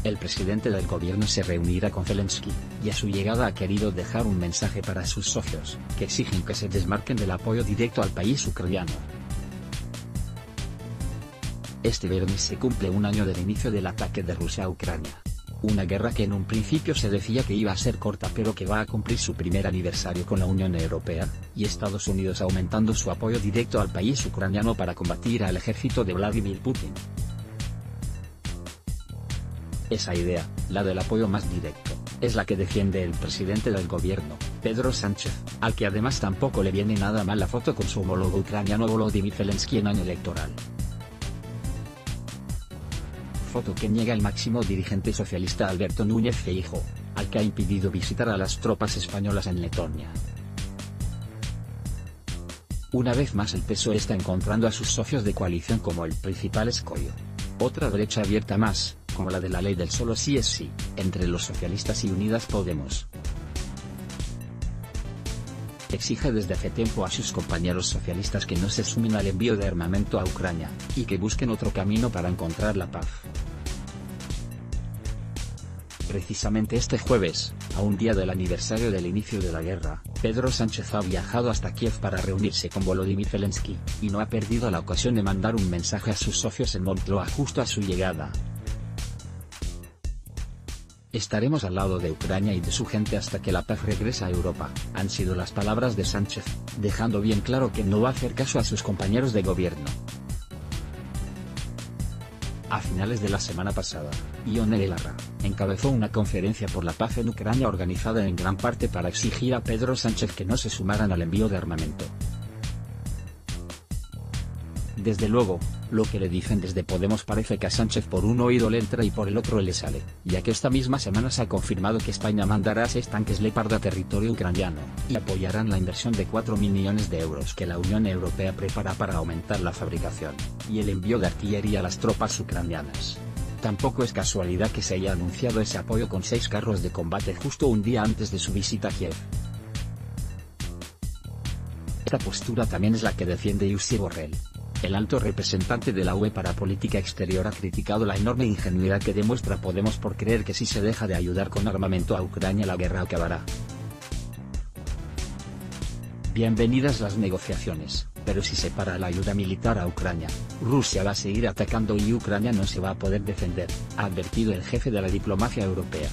El presidente del gobierno se reunirá con Zelensky, y a su llegada ha querido dejar un mensaje para sus socios, que exigen que se desmarquen del apoyo directo al país ucraniano. Este viernes se cumple un año del inicio del ataque de Rusia a Ucrania. Una guerra que en un principio se decía que iba a ser corta pero que va a cumplir su primer aniversario con la Unión Europea, y Estados Unidos aumentando su apoyo directo al país ucraniano para combatir al ejército de Vladimir Putin. Esa idea, la del apoyo más directo, es la que defiende el presidente del gobierno, Pedro Sánchez, al que además tampoco le viene nada mal la foto con su homólogo ucraniano Volodymyr Zelensky en año electoral. Foto que niega el máximo dirigente socialista Alberto Núñez Feijóo, al que ha impedido visitar a las tropas españolas en Letonia. Una vez más el PSOE está encontrando a sus socios de coalición como el principal escollo. Otra brecha abierta más, como la de la ley del solo sí es sí, entre los socialistas y Unidas Podemos. Exige desde hace tiempo a sus compañeros socialistas que no se sumen al envío de armamento a Ucrania, y que busquen otro camino para encontrar la paz. Precisamente este jueves, a un día del aniversario del inicio de la guerra, Pedro Sánchez ha viajado hasta Kiev para reunirse con Volodymyr Zelensky, y no ha perdido la ocasión de mandar un mensaje a sus socios en Moncloa justo a su llegada. Estaremos al lado de Ucrania y de su gente hasta que la paz regrese a Europa, han sido las palabras de Sánchez, dejando bien claro que no va a hacer caso a sus compañeros de gobierno. A finales de la semana pasada, Ione Belarra encabezó una conferencia por la paz en Ucrania organizada en gran parte para exigir a Pedro Sánchez que no se sumaran al envío de armamento. Desde luego, lo que le dicen desde Podemos parece que a Sánchez por un oído le entra y por el otro le sale, ya que esta misma semana se ha confirmado que España mandará 6 tanques Leopard a territorio ucraniano, y apoyarán la inversión de 4.000 millones de euros que la Unión Europea prepara para aumentar la fabricación, y el envío de artillería a las tropas ucranianas. Tampoco es casualidad que se haya anunciado ese apoyo con 6 carros de combate justo un día antes de su visita a Kiev. Esta postura también es la que defiende Josep Borrell. El alto representante de la UE para Política Exterior ha criticado la enorme ingenuidad que demuestra Podemos por creer que si se deja de ayudar con armamento a Ucrania la guerra acabará. Bienvenidas las negociaciones, pero si se para la ayuda militar a Ucrania, Rusia va a seguir atacando y Ucrania no se va a poder defender, ha advertido el jefe de la diplomacia europea.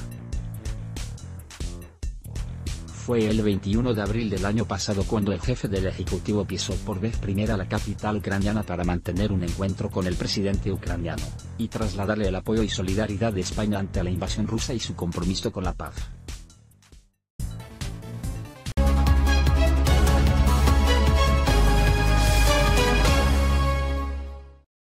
Fue el 21 de abril del año pasado cuando el jefe del Ejecutivo pisó por vez primera la capital ucraniana para mantener un encuentro con el presidente ucraniano, y trasladarle el apoyo y solidaridad de España ante la invasión rusa y su compromiso con la paz.